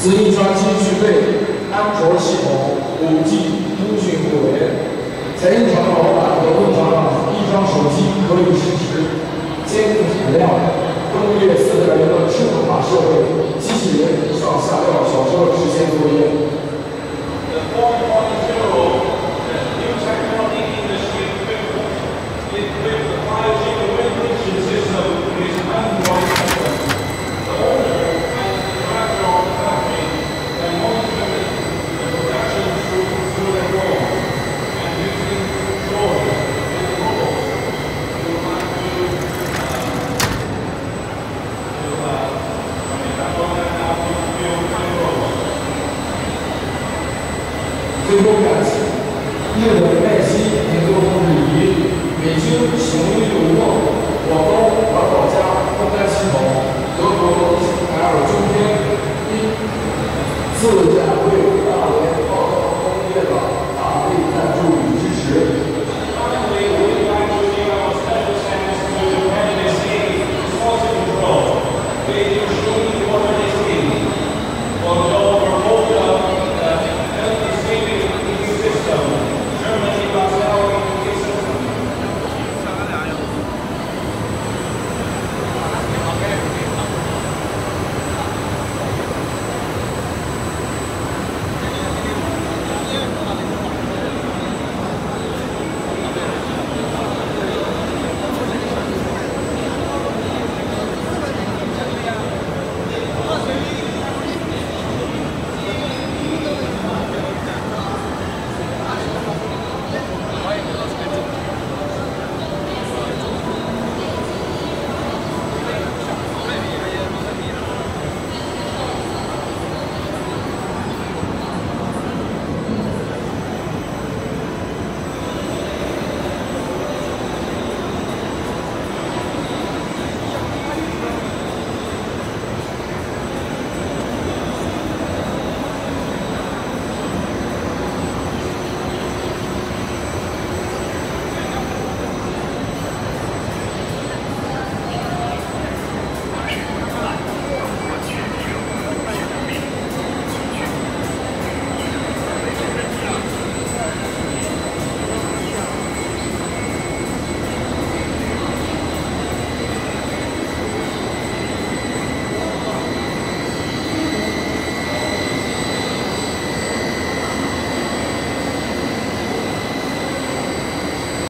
此印刷机具备安卓系统、5G 通讯互联。在印刷厂老板和工厂上，一张手机可以实时监控产量。工业4.0的智能化社会，机器人上下料小车实现作业。 最后。